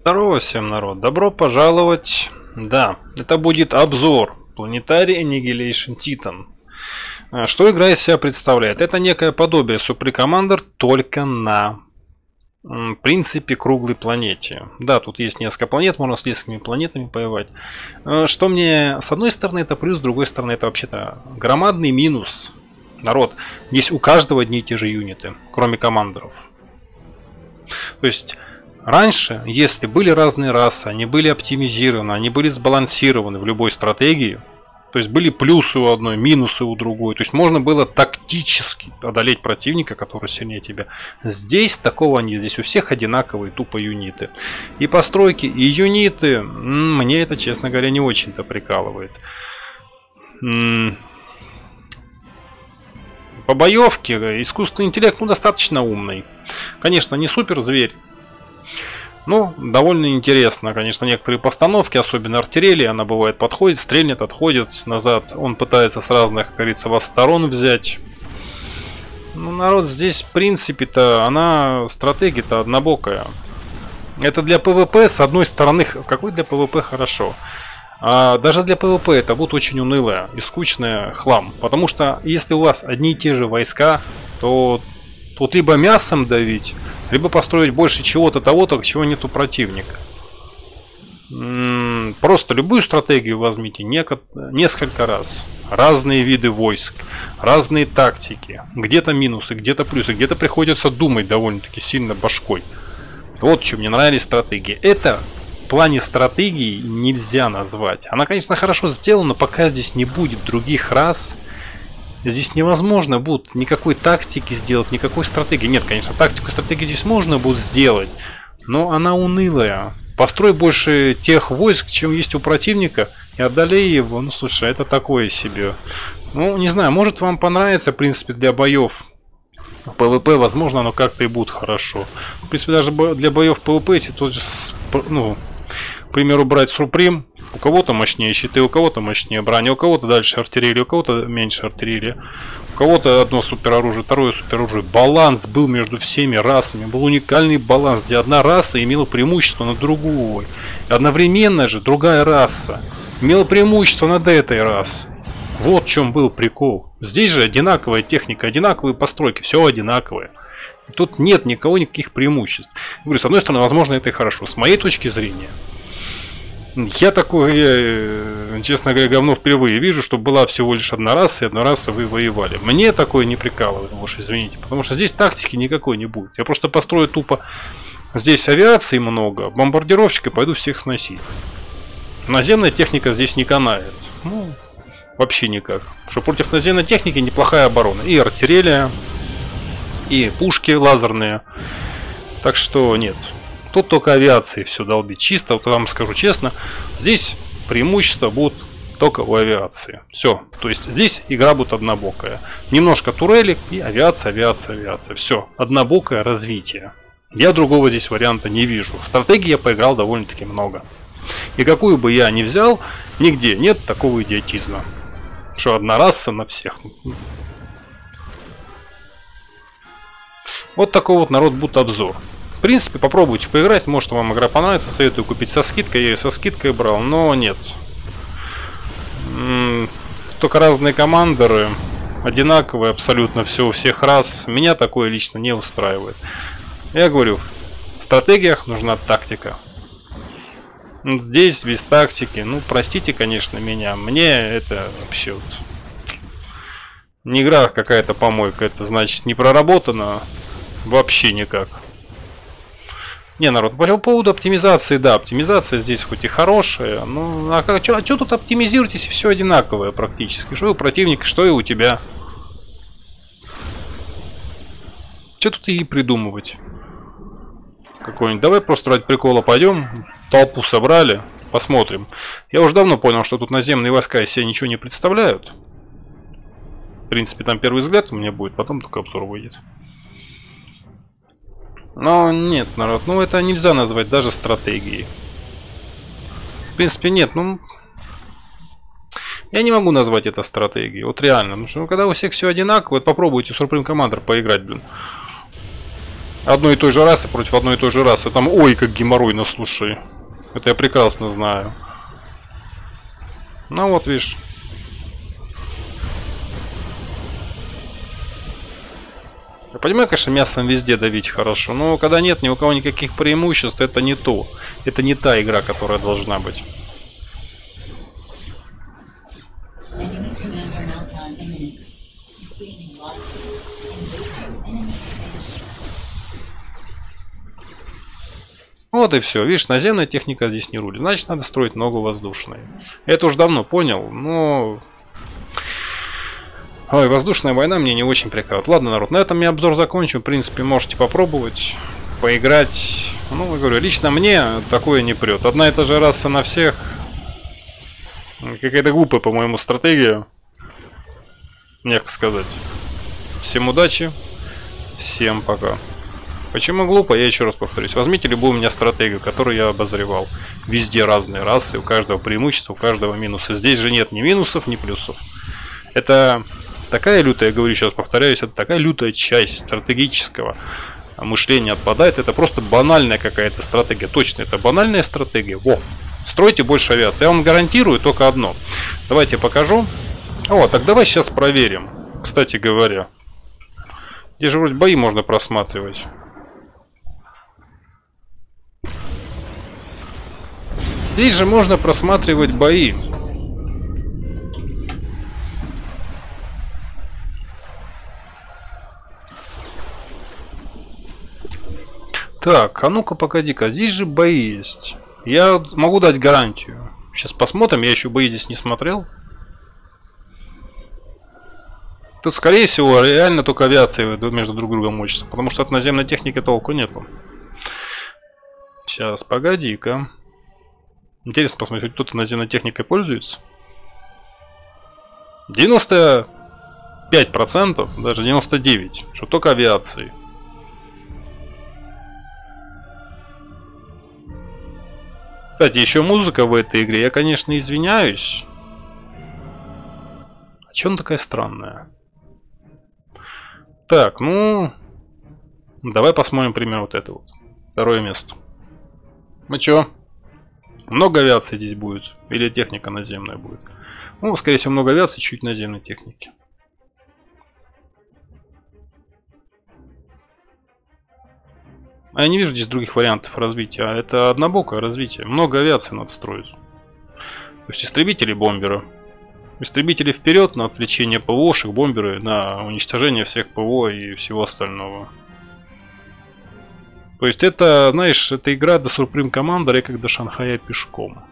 Здорово всем, народ. Добро пожаловать. Да, это будет обзор Planetary Annihilation Titan. Что игра из себя представляет? Это некое подобие Supreme Commander, только на принципе круглой планете. Да, тут есть несколько планет, можно с несколькими планетами воевать. Что мне, с одной стороны, это плюс, с другой стороны, это вообще-то громадный минус. Народ, здесь у каждого одни и те же юниты, кроме командеров. То есть раньше, если были разные расы, они были оптимизированы, они были сбалансированы в любой стратегии, то есть были плюсы у одной, минусы у другой, то есть можно было тактически одолеть противника, который сильнее тебя. Здесь такого нет, здесь у всех одинаковые тупо юниты. И постройки, и юниты, мне это, честно говоря, не очень-то прикалывает. По боевке искусственный интеллект достаточно умный. Конечно, не супер зверь. Ну, довольно интересно, конечно, некоторые постановки, особенно артиллерия, она бывает подходит, стрельнет, отходит назад. Он пытается с разных, как говорится, вас сторон взять. Ну, народ, здесь, в принципе-то, она, стратегия-то однобокая. Это для ПВП, с одной стороны, какой для ПВП хорошо. А даже для ПВП это будет очень унылое и скучное хлам. Потому что, если у вас одни и те же войска, то тут либо мясом давить, либо построить больше чего-то того-то, чего нет у противника. Просто любую стратегию возьмите несколько раз. Разные виды войск, разные тактики. Где-то минусы, где-то плюсы, где-то приходится думать довольно-таки сильно башкой. Вот что мне нравились стратегии. Это в плане стратегии нельзя назвать. Она, конечно, хорошо сделана, но пока здесь не будет других рас, здесь невозможно будет никакой тактики сделать, никакой стратегии. Нет, конечно, тактику и стратегию здесь можно будет сделать, но она унылая. Построй больше тех войск, чем есть у противника, и одолей его. Ну, слушай, это такое себе. Ну, не знаю, может вам понравится, в принципе, для боев ПВП, возможно, оно как-то и будет хорошо. В принципе, даже для боев ПВП, если тот же, ну, к примеру, брать Supreme, у кого-то мощнее щиты, у кого-то мощнее броня, у кого-то дальше артиллерия, у кого-то меньше артиллерия, у кого-то одно супероружие, второе супероружие. Баланс был между всеми расами, был уникальный баланс, где одна раса имела преимущество над другой. И одновременно же другая раса имела преимущество над этой расой. Вот в чем был прикол. Здесь же одинаковая техника, одинаковые постройки, все одинаковое. Тут нет никаких преимуществ. Говорю, с одной стороны, возможно, это и хорошо. С моей точки зрения, я такое, честно говоря, говно впервые вижу, что была всего лишь одна раса, и одна раса вы воевали. Мне такое не прикалывает, уж извините, потому что здесь тактики никакой не будет. Я просто построю тупо, здесь авиации много, бомбардировщик и пойду всех сносить. Наземная техника здесь не канает. Ну, вообще никак. Что против наземной техники неплохая оборона. И артиллерия, и пушки лазерные. Так что нет. Тут только авиации все долбить. Чисто, вот вам скажу честно, здесь преимущества будут только у авиации. Все. То есть здесь игра будет однобокая. Немножко турелек и авиация, авиация, авиация. Все. Однобокое развитие. Я другого здесь варианта не вижу. Стратегии я поиграл довольно-таки много. И какую бы я ни взял, нигде нет такого идиотизма. Что одна раса на всех. Вот такой вот, народ, будет обзор. В принципе, попробуйте поиграть, может вам игра понравится, советую купить со скидкой, я ее со скидкой брал, но нет. Только разные командеры, одинаковые абсолютно все у всех раз, меня такое лично не устраивает. Я говорю, в стратегиях нужна тактика. Здесь без тактики, ну простите, конечно, меня, мне это вообще вот... Не игра какая-то помойка, это значит не проработано вообще никак. Не, народ, по поводу оптимизации, да, оптимизация здесь хоть и хорошая, но а что тут оптимизируете, если все одинаковое практически? Что и у противника, что и у тебя? Что тут и придумывать? Какой-нибудь, давай просто ради прикола пойдем, толпу собрали, посмотрим. Я уже давно понял, что тут наземные войска из себя ничего не представляют. В принципе, там первый взгляд у меня будет, потом только обзор выйдет. Но нет, народ, ну это нельзя назвать даже стратегией. В принципе, нет, ну... Я не могу назвать это стратегией, вот реально. Потому что когда у всех все одинаково, вот попробуйте Supreme Commander поиграть, блин. одной и той же расы против одной и той же расы. Там, ой, как геморройно, слушай. Это я прекрасно знаю. Ну вот, видишь. Я понимаю, конечно, мясом везде давить хорошо, но когда нет ни у кого никаких преимуществ, это не то. Это не та игра, которая должна быть. Вот и все. Видишь, наземная техника здесь не рулит. Значит, надо строить ногу воздушной. Это уж давно понял, но... Ой, воздушная война мне не очень прикалывает. Ладно, народ, на этом я обзор закончу. В принципе, можете попробовать, поиграть. Ну, я говорю, лично мне такое не прет. Одна и та же раса на всех. Какая-то глупая, по-моему, стратегия. Мягко сказать. Всем удачи. Всем пока. Почему глупо? Я еще раз повторюсь. Возьмите любую у меня стратегию, которую я обозревал. Везде разные расы, у каждого преимущества, у каждого минуса. Здесь же нет ни минусов, ни плюсов. Это такая лютая, я говорю, сейчас повторяюсь, это такая лютая часть стратегического мышления отпадает. Это просто банальная какая-то стратегия. Точно, это банальная стратегия. Во! Стройте больше авиации. Я вам гарантирую только одно. Давайте я покажу. О, так давай сейчас проверим. Кстати говоря. Здесь же вроде бои можно просматривать. Здесь же можно просматривать бои. Так, а ну-ка погоди-ка, здесь же бои есть. Я могу дать гарантию. Сейчас посмотрим, я еще бои здесь не смотрел. Тут, скорее всего, реально только авиация между друг другом мочится, потому что от наземной техники толку нету. Сейчас, погоди-ка. Интересно посмотреть, кто-то наземной техникой пользуется. 95%, даже 99%, что только авиацией. Кстати, еще музыка в этой игре. Я, конечно, извиняюсь. А че она такая странная? Так, ну... Давай посмотрим пример вот это вот. Второе место. Ну чё? Много авиации здесь будет? Или техника наземная будет? Ну, скорее всего, много авиации, чуть наземной техники. А я не вижу здесь других вариантов развития. А это однобокое развитие. Много авиации надо строить. То есть истребители, бомберы. Истребители вперед на отвлечение ПВОшек, бомберы на уничтожение всех ПВО и всего остального. То есть это, знаешь, это игра до Supreme Commander, как до Шанхая пешком.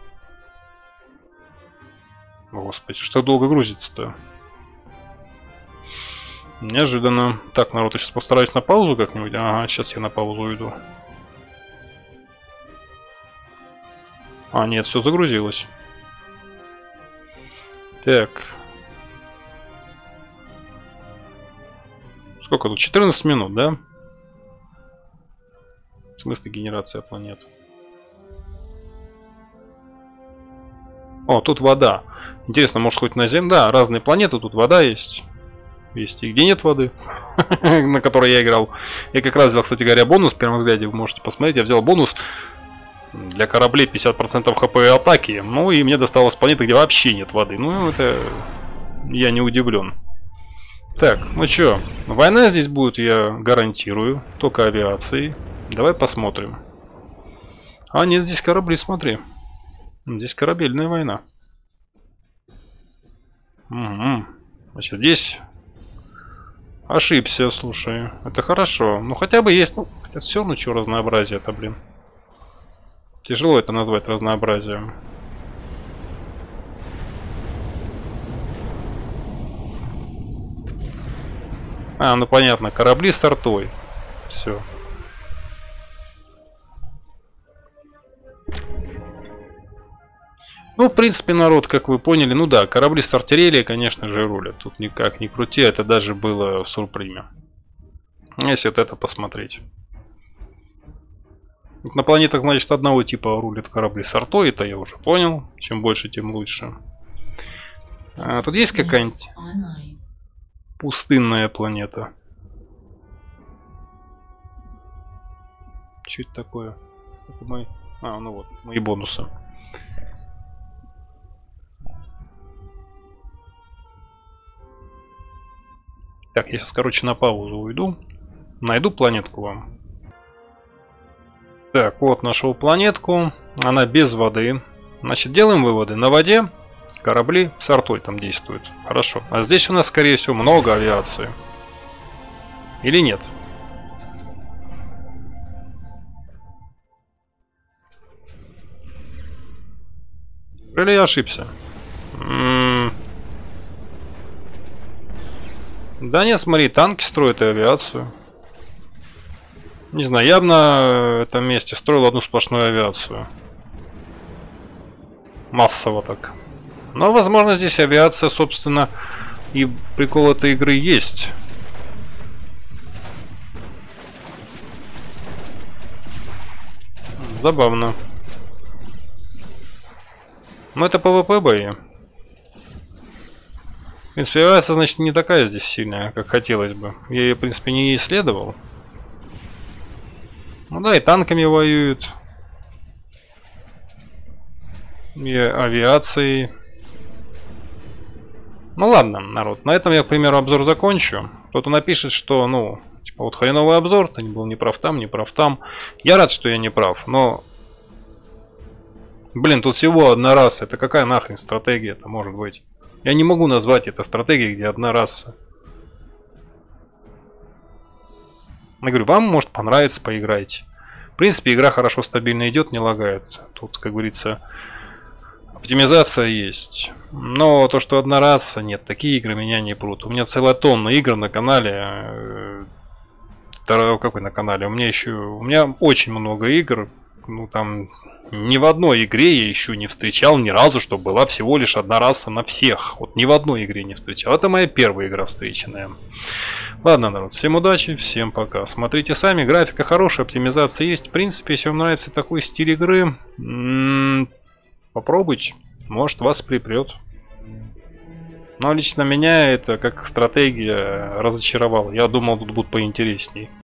Господи, что так долго грузится-то? Неожиданно. Так, народ, я сейчас постараюсь на паузу как-нибудь. Ага, сейчас я на паузу уйду. А, нет, все загрузилось. Так. Сколько тут? 14 минут, да? В смысле генерация планет? О, тут вода. Интересно, может хоть на Земле? Да, разные планеты, тут вода есть. Есть и где нет воды, на которой я играл. Я как раз взял, кстати говоря, бонус. В первом взгляде вы можете посмотреть. Я взял бонус для кораблей 50% хп и атаки. Ну и мне досталось планеты, где вообще нет воды. Ну это... Я не удивлен. Так, ну чё. Война здесь будет, я гарантирую. Только авиацией. Давай посмотрим. А, нет, здесь корабли, смотри. Здесь корабельная война. Угу. Значит, здесь ошибся, слушай. Это хорошо. Ну, хотя бы есть... Ну, хотя все равно, что разнообразие-то, блин. Тяжело это назвать разнообразием. А, ну понятно. Корабли с артой. Все. Ну, в принципе, народ, как вы поняли, ну да, корабли с артиллерией, конечно же, рулят. Тут никак не крути, это даже было в Сурприме. Если вот это посмотреть. На планетах, значит, одного типа рулят корабли с артой, это я уже понял. Чем больше, тем лучше. А тут есть какая-нибудь пустынная планета? Что это такое? Это мои... А, ну вот, мои бонусы. Так, я сейчас, короче, на паузу уйду. Найду планетку вам. Так, вот нашел планетку. Она без воды. Значит, делаем выводы. На воде корабли с артой там действуют. Хорошо. А здесь у нас, скорее всего, много авиации. Или нет? Или я ошибся? Да нет, смотри, танки строят и авиацию. Не знаю, я бы на этом месте строил одну сплошную авиацию. Массово так. Но, возможно, здесь авиация, собственно, и прикол этой игры есть. Забавно. Но это PvP бои. В принципе, авиация, значит, не такая здесь сильная, как хотелось бы. Я ее, в принципе, не исследовал. Ну да, и танками воюют. И авиацией. Ну ладно, народ. На этом я, к примеру, обзор закончу. Кто-то напишет, что, ну, типа, вот хреновый обзор, ты не был не прав там, не прав там. Я рад, что я не прав, но... Блин, тут всего одна раса. Это какая нахрен стратегия-то может быть? Я не могу назвать это стратегией, где одна раса. Я говорю, вам может понравится, поиграйте. В принципе, игра хорошо, стабильно идет, не лагает. Тут, как говорится, оптимизация есть. Но то, что одна раса, нет, такие игры меня не прут. У меня целая тонна игр на канале. Какой на канале? У меня очень много игр. Ну там ни в одной игре я еще не встречал ни разу, что была всего лишь одна раса на всех. Вот ни в одной игре не встречал. Это моя первая игра встреченная. Ладно, народ, всем удачи, всем пока. Смотрите сами, графика хорошая, оптимизация есть. В принципе, если вам нравится такой стиль игры, попробуйте, может вас припрет. Но лично меня это как стратегия разочаровало. Я думал, тут будут поинтересней.